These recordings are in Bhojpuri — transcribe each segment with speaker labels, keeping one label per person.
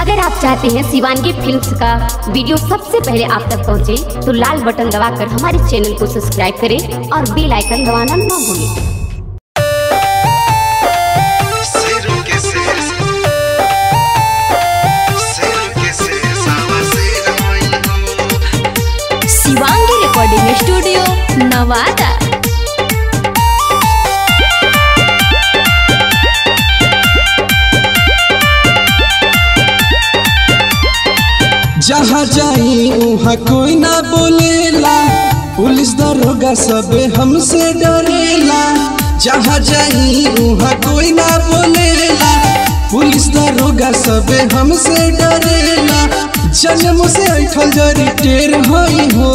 Speaker 1: अगर आप चाहते हैं शिवांगी फिल्म्स का वीडियो सबसे पहले आप तक पहुंचे, तो लाल बटन दबाकर हमारे चैनल को सब्सक्राइब करें और बेल आइकन दबाना ना भूलें।
Speaker 2: Shivangi recording studio Nawada.
Speaker 3: जहाँ जाई वहाँ कोई ना बोलेला, पुलिस दरोगा सब हमसे डरेला। जहाँ जाई वहाँ कोई ना बोलेला, पुलिस दरोगा सब हमसे डरेला। जन्म से ऐठल जरी टेर हई हो,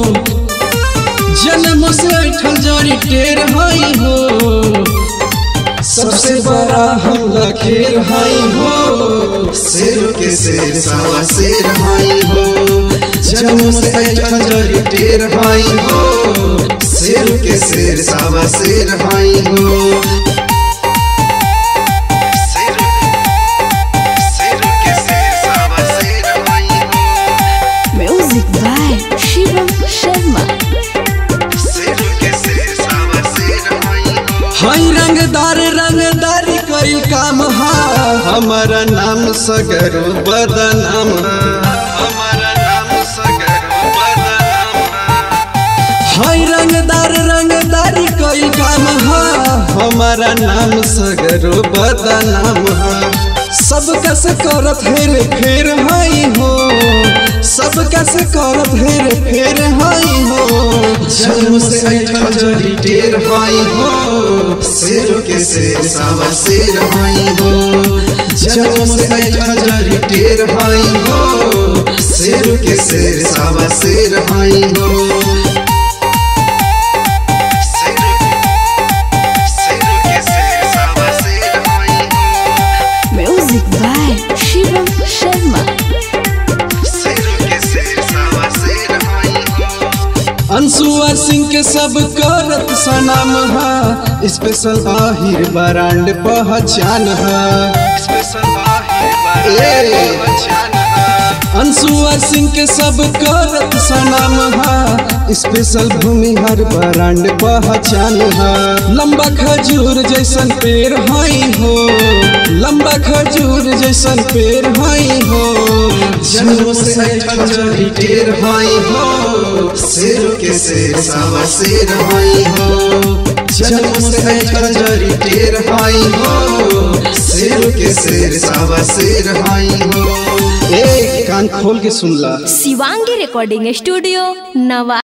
Speaker 3: जन्म से ऐठल जरी टेर हई हो। सबसे बड़ा हम लखेर हई हो, शेर के शेर सावा शेर हई हो। जन्म से ऐठल जरी टेर हई हो, शेर के शेर सावा शेर हई हो। हई रंगदार रंगदारी कई काम हा, हमारा नाम सगरो बदनाम, हमारा नाम सगरो बदनाम। हई रंगदार रंगदारी कई काम हा, हमारा नाम सगरो बदनाम हा। सब कस करत हेर फेर हई हो, सब कस करत हेर फेर हई हो। जन्म से ऐठल जरी टेर हई हो, शेर के शेर सावा शेर हई हो। जन्म से ऐठल जरी टेर हई हो, शेर के शेर सावा शेर हई हो। अंशुआ सिंह के सब करत सनाम हा, स्पेशल आहिर ब्रांड पहचान हा, स्पेशल आहिर पहचान हा। अंशुआ सिंह के सब करत सनाम हा, स्पेशल भूमिहार ब्रांड पहचान हा। लंबा खजूर जैसन पेड़ हई हो, लंबा खजूर जैसन पेड़ हई हो। जन्म से ऐठल जरी टेर हई हो, शेर के शेर सावा शेर हई हो। जन्म से ऐठल जरी टेर हई हो, शेर के शेर सावा शेर हई हो। ए कान खोल के सुन ला।
Speaker 2: Shivangi recording studio Nawada.